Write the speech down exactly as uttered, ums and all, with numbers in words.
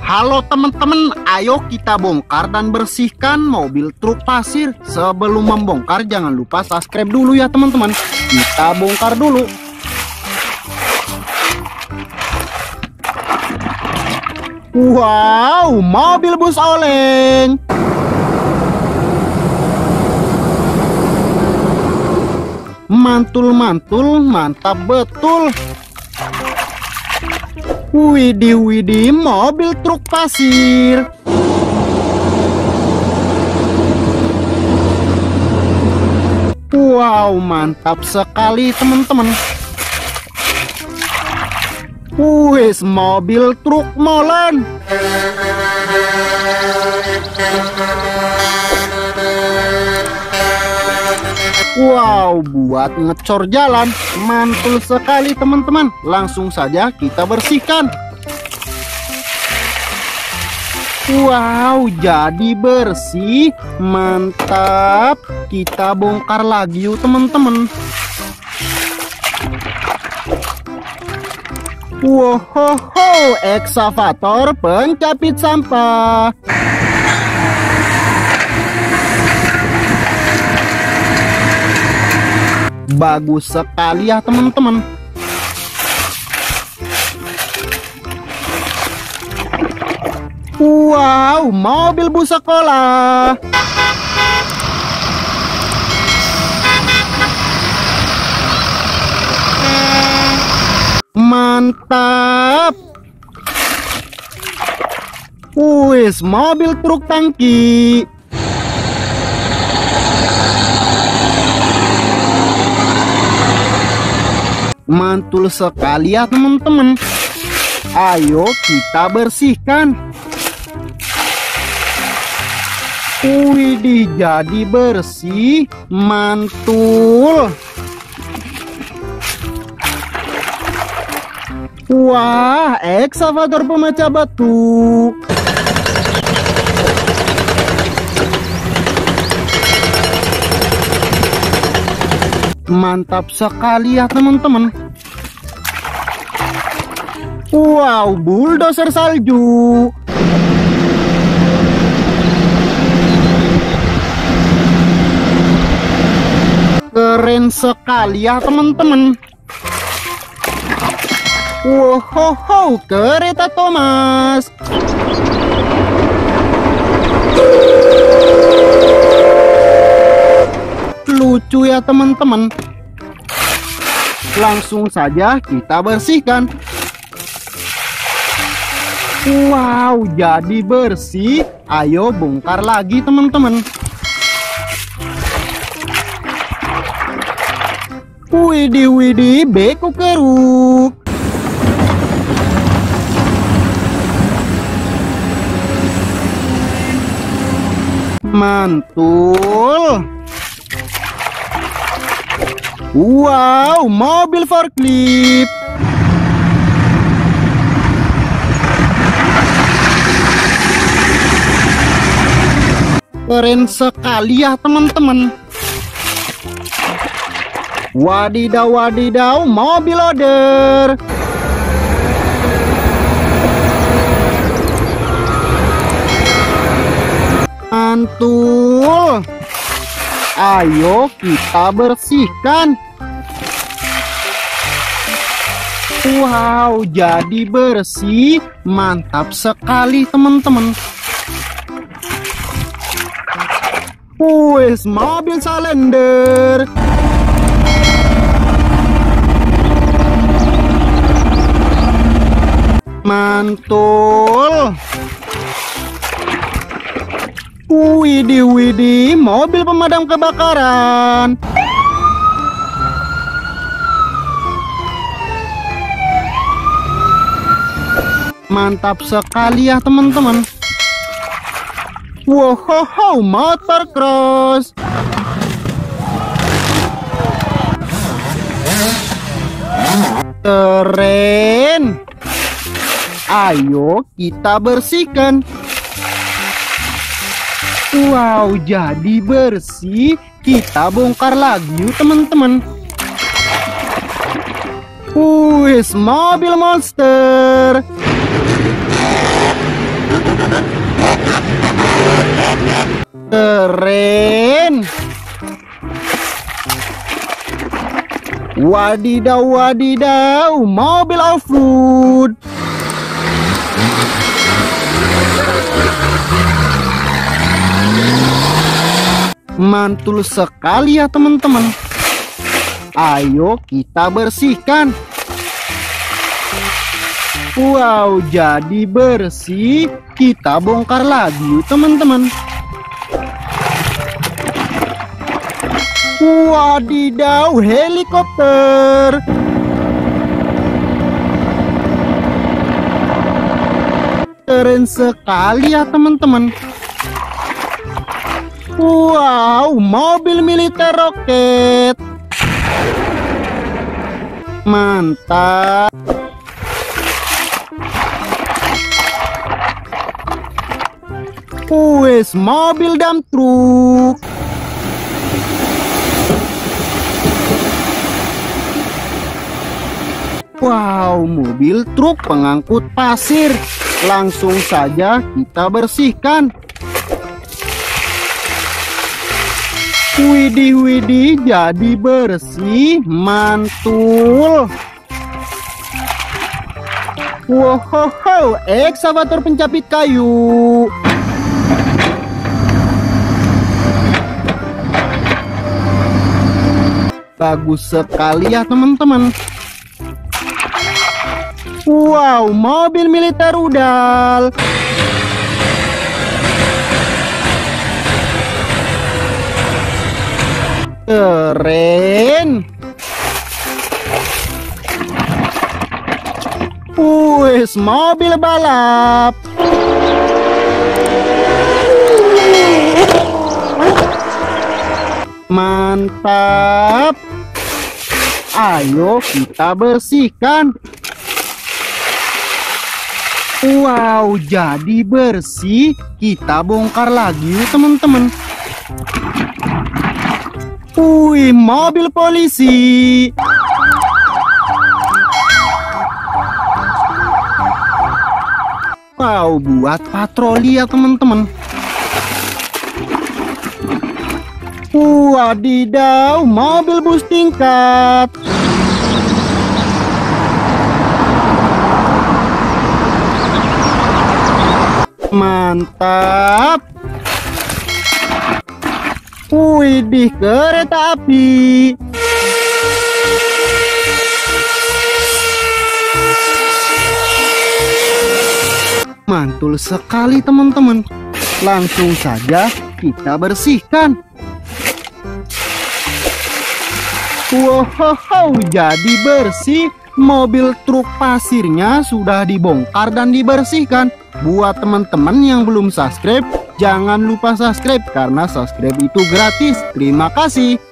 Halo teman-teman, ayo kita bongkar dan bersihkan mobil truk pasir. Sebelum membongkar jangan lupa subscribe dulu ya teman-teman. Kita bongkar dulu. Wow, mobil bus oleng. Mantul-mantul, mantap betul. Widih widih, mobil truk pasir. Wow, mantap sekali teman-teman. Wih, mobil truk molen. Wow, buat ngecor jalan. Mantul sekali teman-teman. Langsung saja kita bersihkan. Wow, jadi bersih. Mantap. Kita bongkar lagi yuk teman-teman. Wow, eksavator pencapit sampah. Bagus sekali ya teman-teman. Wow, mobil bus sekolah. Mantap. Wih, mobil truk tangki. Mantul sekali ya teman-teman. Ayo kita bersihkan. Widih, jadi bersih. Mantul. Wah, eksavator pemecah batu. Mantap sekali ya teman-teman. Wow, bulldozer salju. Keren sekali ya teman-teman. Wow, kereta Thomas. Lucu ya teman-teman. Langsung saja kita bersihkan. Wow, jadi bersih. Ayo bongkar lagi teman-teman. Widih widih, beko keruk. Mantul. Wow, mobil forklift. Keren sekali ya teman-teman. Wadidaw wadidaw, mobil loader. Mantul. Ayo kita bersihkan. Wow, jadi bersih. Mantap sekali teman-teman. Wih, mobil salender. Mantul. Widih widih, mobil pemadam kebakaran. Mantap sekali ya teman-teman. Wow, motor cross. Keren. Ayo kita bersihkan. Wow, jadi bersih. Kita bongkar lagi yuk teman-teman. Wih, mobil monster. Keren. Wadidaw, wadidaw, mobil off-road. Mantul sekali ya teman-teman. Ayo kita bersihkan. Wow, jadi bersih. Kita bongkar lagi yuk teman-teman. Wadidaw, helikopter. Keren sekali ya teman-teman. Wow, mobil militer roket. Mantap. Wes, mobil dump truk. Wow, mobil truk pengangkut pasir. Langsung saja kita bersihkan. Widih, widih, jadi bersih, mantul. Wow, ekskavator pencapit kayu. Bagus sekali ya teman-teman. Wow, mobil militer rudal. Keren. Wes, mobil balap. Mantap. Ayo kita bersihkan. Wow, jadi bersih. Kita bongkar lagi teman-teman. Wih, mobil polisi. Wow, buat patroli ya teman-teman. Wadidaw, mobil bus tingkat. Mantap. Widih, kereta api. Mantul sekali teman-teman. Langsung saja kita bersihkan. Wow, jadi bersih. Mobil truk pasirnya sudah dibongkar dan dibersihkan. Buat teman-teman yang belum subscribe, jangan lupa subscribe karena subscribe itu gratis. Terima kasih.